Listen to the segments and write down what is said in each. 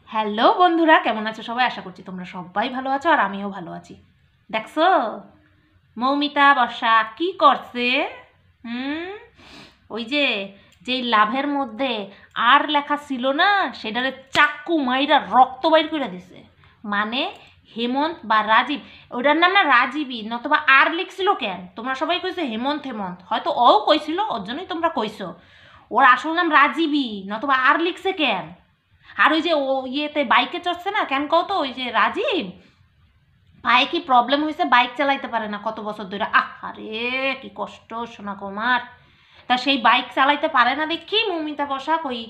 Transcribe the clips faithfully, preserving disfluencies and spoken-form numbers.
Hello বন্ধুরা, কেমন আছো সবাই? আশা করছি তোমরা সবাই ভালো আছো আর আমিও ভালো আছি। দেখছো মৌমিতা বর্ষা কি করছে? হুম ওই যে যেই লাভের মধ্যে আর লেখা ছিল না, সেটারে চাক্কু মাইরা রক্ত বাইর করে দিছে। মানে হেমন্ত বা রাজীব, ওটার নাম না রাজীবই, নতবা আর লিখছিল কেন? তোমরা সবাই কইছো হেমন্ত হেমন্ত, হয়তো ও কইছিল, ওর জন্যই তোমরা কইছো। ওর আসল নাম রাজীবই, নতবা আর লিখছে কেন? আর ওই যে ও ইয়েতে বাইকে চড়ছে না কেন কও তো, ওই যে রাজীব পায়ে কি প্রবলেম হয়েছে, বাইক চালাইতে পারে না কত বছর ধরে। আহ আরে কি কষ্ট সোনা কুমার। তা সেই বাইক চালাইতে পারে না দেখি মৌমিতা বসাক ওই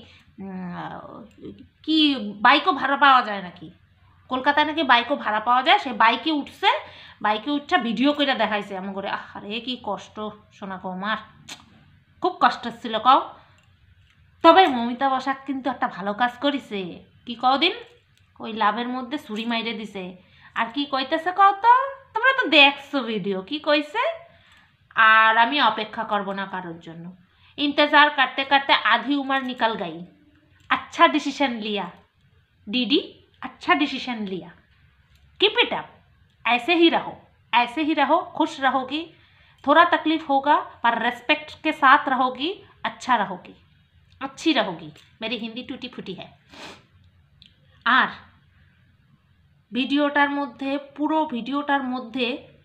কি বাইকও ভাড়া পাওয়া যায় নাকি, কলকাতায় নাকি বাইকও ভাড়া পাওয়া যায়, সে বাইকে উঠছে, বাইকে উঠছে ভিডিও করে দেখাইছে এমন করে। আহ আরে কি কষ্ট সোনা কুমার, খুব কষ্ট ছিল কও। তবে মৌমিতা বসাক কিন্তু একটা ভালো কাজ করিছে। কি কদিন ওই লাভের মধ্যে ছুরি মাইরে দিছে। আর কি কইতেছে কও তো, তোমরা তো দেখছো ভিডিও, কি কইছে? আর আমি অপেক্ষা করব না কারোর জন্য, इंतजार करते करते आधी उम्र निकल गई, अच्छा डिसीजन लिया दीदी, अच्छा डिसीजन लिया, कीप इट अप, ऐसे ही रहो, ऐसे ही रहो, खुश रहोगी, थोड़ा तकलीफ होगा पर रेस्पेक्ट के साथ रहोगी, अच्छा रहोगी, अच्छी रहोगी। मेरी हिंदी टूटी फूटी है। আর ভিডিওটার মধ্যে, পুরো ভিডিওটার মধ্যে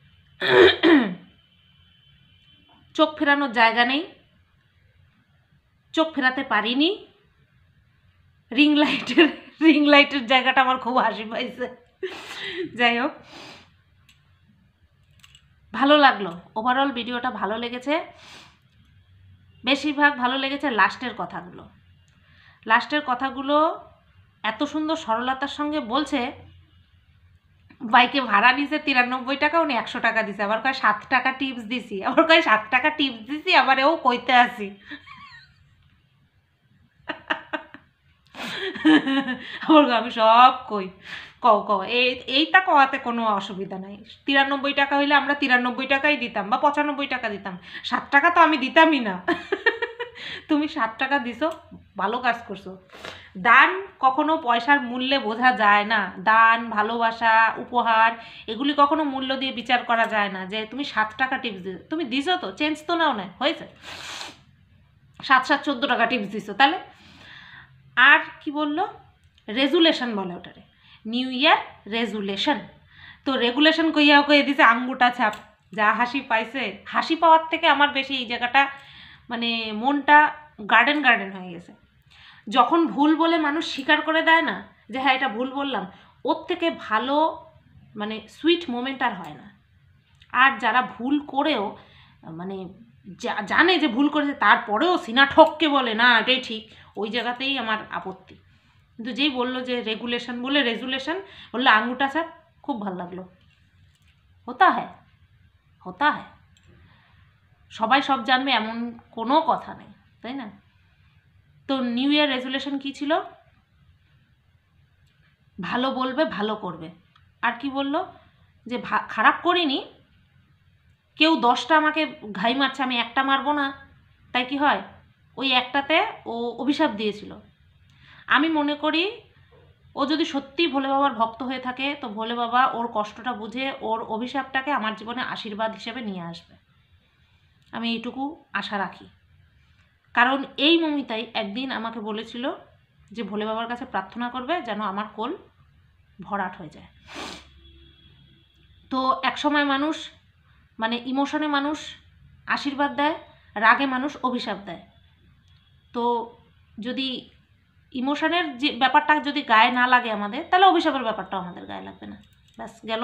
চোখ ফেরানোর জায়গা নেই, চোখ ফেরাতে পারিনি। রিং লাইটের রিং লাইটের জায়গাটা আমার খুব হাসি পাইছে। যাই হোক, ভালো লাগলো, ওভারঅল ভিডিওটা ভালো লেগেছে। বেশিরভাগ ভালো লেগেছে লাস্টের কথাগুলো। লাস্টের কথাগুলো এত সুন্দর সরলতার সঙ্গে বলছে। বাইকে ভাড়া নিছে তিরানব্বই টাকা, উনি একশো টাকা দিছে, আবার কয় সাত টাকা টিপস দিছি, আবার কয় সাত টাকা টিপস দিছি, আবার এও কইতে আসি। আবার আমি সব কই, কও কও এই এইটা কওয়াতে কোনো অসুবিধা নাই। তিরানব্বই টাকা হইলে আমরা তিরানব্বই টাকাই দিতাম বা পঁচানব্বই টাকা দিতাম, সাত টাকা তো আমি দিতামই না। তুমি সাত টাকা দিছো, ভালো কাজ করছো। দান কখনো পয়সার মূল্যে বোঝা যায় না। দান, ভালোবাসা, উপহার এগুলি কখনো মূল্য দিয়ে বিচার করা যায় না। যে তুমি সাত টাকা টিপস দিছো, তুমি দিছো তো, চেঞ্জ তো নাও না, হয়েছে সাত সাত চোদ্দো টাকা টিপস দিছো তাহলে। আর কি বললো, রেজুলেশন বলে ওটারে, নিউ ইয়ার রেজুলেশন। তো রেগুলেশন কইয়া কইয়ে দিছে আঙ্গুটা ছাপ। যা হাসি পাইছে, হাসি পাওয়ার থেকে আমার বেশি এই জায়গাটা মানে মনটা গার্ডেন গার্ডেন হয়ে গেছে। যখন ভুল বলে মানুষ স্বীকার করে দেয় না যে হ্যাঁ এটা ভুল বললাম, ওর থেকে ভালো মানে সুইট মোমেন্ট আর হয় না। আর যারা ভুল করেও মানে জানে যে ভুল করেছে, তারপরেও সিনা ঠককে বলে না এটাই ঠিক, ওই জায়গাতেই আমার আপত্তি। কিন্তু যেই বললো যে রেগুলেশন বলে রেজুলেশন বললো আঙ্গুটা স্যার, খুব ভালো লাগলো। হতা হ্যাঁ, হতা হ্যাঁ, সবাই সব জানবে এমন কোনো কথা নেই, তাই না? তো নিউ ইয়ার রেজুলেশন কী ছিল? ভালো বলবে, ভালো করবে। আর কি বললো যে খারাপ করিনি, কেউ দশটা আমাকে ঘাই মারছে, আমি একটা মারবো না, তাই কি হয়? ওই একটাতে ও অভিশাপ দিয়েছিল। আমি মনে করি ও যদি সত্যিই ভোলে বাবার ভক্ত হয়ে থাকে, তো ভোলে বাবা ওর কষ্টটা বুঝে ওর অভিশাপটাকে আমার জীবনে আশীর্বাদ হিসেবে নিয়ে আসবে, আমি এইটুকু আশা রাখি। কারণ এই মমিতাই একদিন আমাকে বলেছিল যে ভোলে বাবার কাছে প্রার্থনা করবে যেন আমার কোল ভরাট হয়ে যায়। তো এক সময় মানুষ মানে ইমোশনে মানুষ আশীর্বাদ দেয়, রাগে মানুষ অভিশাপ দেয়। তো যদি ইমোশনের যে ব্যাপারটা যদি গায়ে না লাগে আমাদের, তাহলে অভিশাপের ব্যাপারটাও আমাদের গায়ে লাগবে না, ব্যাস গেল।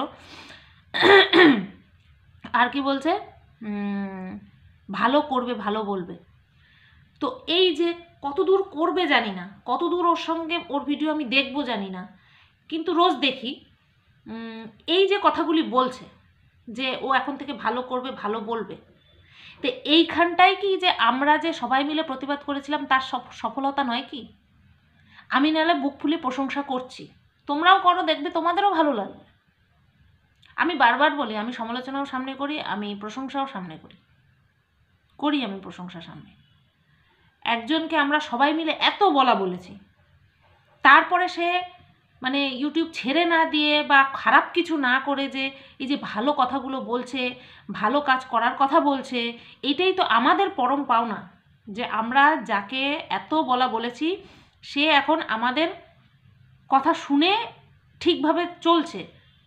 আর কি বলছে, ভালো করবে, ভালো বলবে। তো এই যে কত দূর করবে জানি না, কত দূর ওর সঙ্গে ওর ভিডিও আমি দেখবো জানি না, কিন্তু রোজ দেখি এই যে কথাগুলি বলছে যে ও এখন থেকে ভালো করবে, ভালো বলবে। তো এইখানটাই কি যে আমরা যে সবাই মিলে প্রতিবাদ করেছিলাম তার সফলতা নয় কি? আমি নাহলে বুক ফুলে প্রশংসা করছি, তোমরাও করো, দেখবে তোমাদেরও ভালো লাগবে। আমি বারবার বলি, আমি সমালোচনাও সামনে করি, আমি প্রশংসাও সামনে করি করি আমি প্রশংসা সামনে। একজনকে আমরা সবাই মিলে এত বলা বলেছি, তারপরে সে মানে ইউটিউব ছেড়ে না দিয়ে বা খারাপ কিছু না করে যে এই যে ভালো কথাগুলো বলছে, ভালো কাজ করার কথা বলছে, এটাই তো আমাদের পরম পাওনা, যে আমরা যাকে এত বলা বলেছি সে এখন আমাদের কথা শুনে ঠিকভাবে চলছে,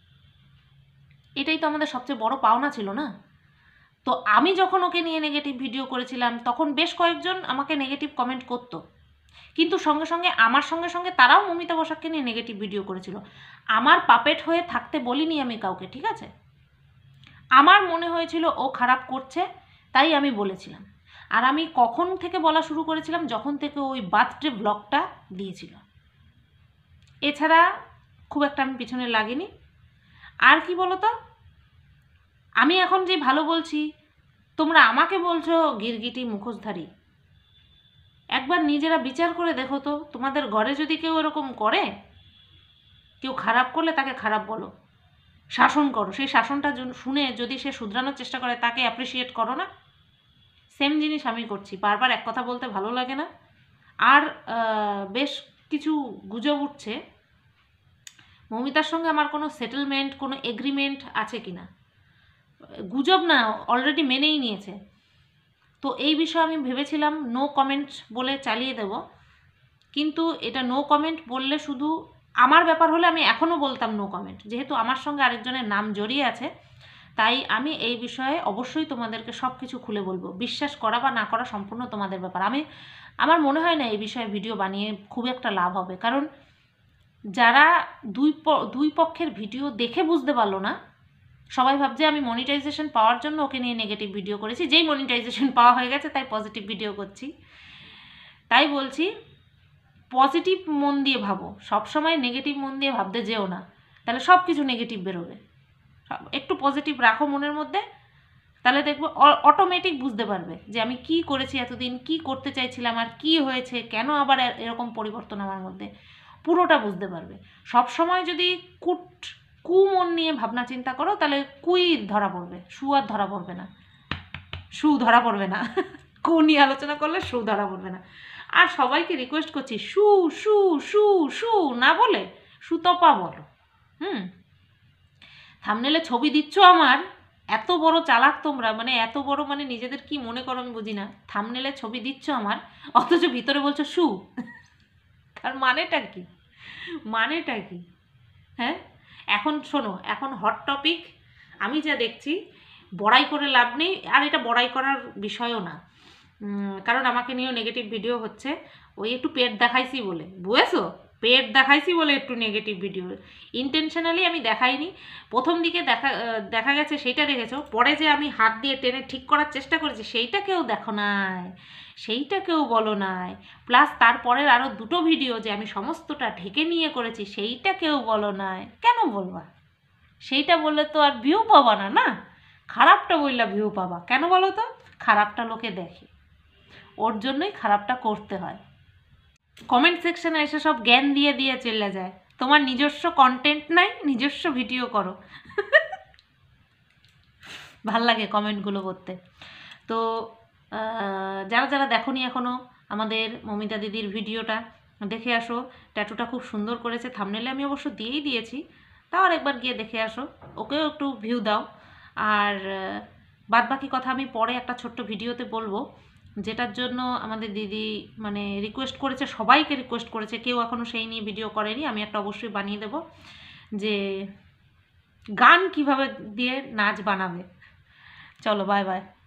এটাই তো আমাদের সবচেয়ে বড় পাওনা ছিল না? তো আমি যখন ওকে নিয়ে নেগেটিভ ভিডিও করেছিলাম তখন বেশ কয়েকজন আমাকে নেগেটিভ কমেন্ট করতো, কিন্তু সঙ্গে সঙ্গে আমার সঙ্গে সঙ্গে তারাও মমিতা বসাককে নিয়ে নেগেটিভ ভিডিও করেছিল। আমার পাপেট হয়ে থাকতে বলিনি আমি কাউকে, ঠিক আছে? আমার মনে হয়েছিল ও খারাপ করছে, তাই আমি বলেছিলাম। আর আমি কখন থেকে বলা শুরু করেছিলাম? যখন থেকে ওই বার্থডে ব্লগটা দিয়েছিল। এছাড়া খুব একটা আমি পিছনে লাগিনি। আর কি বলো তো, আমি এখন যে ভালো বলছি তোমরা আমাকে বলছো গিরগিটি মুখোশধারী। একবার নিজেরা বিচার করে দেখো তো, তোমাদের ঘরে যদি কেউ এরকম করে, কেউ খারাপ করলে তাকে খারাপ বলো, শাসন করো, সেই শাসনটা শুনে যদি সে শুধরানোর চেষ্টা করে তাকে অ্যাপ্রিসিয়েট করো না? সেম জিনিস আমি করছি, বারবার এক কথা বলতে ভালো লাগে না। আর বেশ কিছু গুজব উঠছে মৌমিতার সঙ্গে আমার কোনো সেটেলমেন্ট, কোনো এগ্রিমেন্ট আছে কি না। গুজব না, অলরেডি মেনেই নিয়েছে। তো এই বিষয়ে আমি ভেবেছিলাম নো কমেন্ট বলে চালিয়ে দেব, কিন্তু এটা নো কমেন্ট বললে শুধু আমার ব্যাপার হলে আমি এখনও বলতাম নো কমেন্ট, যেহেতু আমার সঙ্গে আরেকজনের নাম জড়িয়ে আছে তাই আমি এই বিষয়ে অবশ্যই তোমাদেরকে সব কিছু খুলে বলবো। বিশ্বাস করা বা না করা সম্পূর্ণ তোমাদের ব্যাপার। আমি আমার মনে হয় না এই বিষয়ে ভিডিও বানিয়ে খুব একটা লাভ হবে, কারণ যারা দুই দুই পক্ষের ভিডিও দেখে বুঝতে পারলো না, সবাই ভাবছে আমি মনিটাইজেশন পাওয়ার জন্য ওকে নিয়ে নেগেটিভ ভিডিও করেছি, যেই মনিটাইজেশন পাওয়া হয়ে গেছে তাই পজিটিভ ভিডিও করছি। তাই বলছি পজিটিভ মন দিয়ে ভাবো, সবসময় নেগেটিভ মন দিয়ে ভাবতে যেও না, তাহলে সব কিছু নেগেটিভ বেরোবে। একটু পজিটিভ রাখো মনের মধ্যে, তাহলে দেখবো অটোমেটিক বুঝতে পারবে যে আমি কি করেছি এতদিন, কি করতে চাইছিলাম, আর কি হয়েছে, কেন আবার এরকম পরিবর্তন আমার মধ্যে, পুরোটা বুঝতে পারবে। সব সময় যদি কুট কু মন নিয়ে ভাবনা চিন্তা করো তাহলে কুই ধরা পড়বে, সু আর ধরা পড়বে না, সু ধরা পড়বে না কু নিয়ে আলোচনা করলে সু ধরা পড়বে না। আর সবাইকে রিকোয়েস্ট করছি সু সু সু সু না বলে সুতপা বলো। হুম, থাম্বনেলে ছবি দিচ্ছ আমার, এত বড় চালাক তোমরা, মানে এত বড়, মানে নিজেদের কি মনে করো আমি বুঝি না। থাম্বনেলে ছবি দিচ্ছ আমার, অথচ ভিতরে বলছো সু, তার মানেটা কি? মানেটা কি? হ্যাঁ, এখন শোনো, এখন হট টপিক আমি যা দেখছি, বড়াই করে লাভ নেই, আর এটা বড়াই করার বিষয়ও না, কারণ আমাকে নিয়েও নেগেটিভ ভিডিও হচ্ছে। ওই একটু পেট দেখাইছি বলে, বুঝেছো, পেট দেখাইছি বলে একটু নেগেটিভ ভিডিও, ইন্টেনশনালি আমি দেখাইনি। প্রথম দিকে দেখা দেখা গেছে সেইটা দেখেছো, পরে যে আমি হাত দিয়ে টেনে ঠিক করার চেষ্টা করেছি সেইটা কেউ দেখো নাই, সেইটা কেউ বলো নাই। প্লাস তারপরের আরও দুটো ভিডিও যে আমি সমস্তটা ঢেকে নিয়ে করেছি সেইটা কেউ বলো নাই। কেন বলবা? সেইটা বললে তো আর ভিউ পাবা না, না খারাপটা বললা ভিউ পাবা। কেন বলো তো? খারাপটা লোকে দেখে, ওর জন্যই খারাপটা করতে হয়। কমেন্ট সেকশনে এসে সব জ্ঞান দিয়ে দিয়ে চলে যায়, তোমার নিজস্ব কন্টেন্ট নাই, নিজস্ব ভিডিও করো। ভাল লাগে কমেন্টগুলো করতে। তো যারা যারা দেখোনি এখনও আমাদের মমিতা দিদির ভিডিওটা দেখে আসো, ট্যাটুটা খুব সুন্দর করেছে, থাম্বনেলে আমি অবশ্য দিয়েই দিয়েছি, তাও আর একবার গিয়ে দেখে আসো, ওকেও একটু ভিউ দাও। আর বাদ বাকি কথা আমি পরে একটা ছোট্ট ভিডিওতে বলবো, যেটার জন্য আমাদের দিদি মানে রিকোয়েস্ট করেছে, সবাইকে রিকোয়েস্ট করেছে, কেউ এখনও সেই নিয়ে ভিডিও করেনি। আমি একটা অবশ্যই বানিয়ে দেব যে গান কিভাবে দিয়ে নাচ বানাবে। চলো, বাই বাই।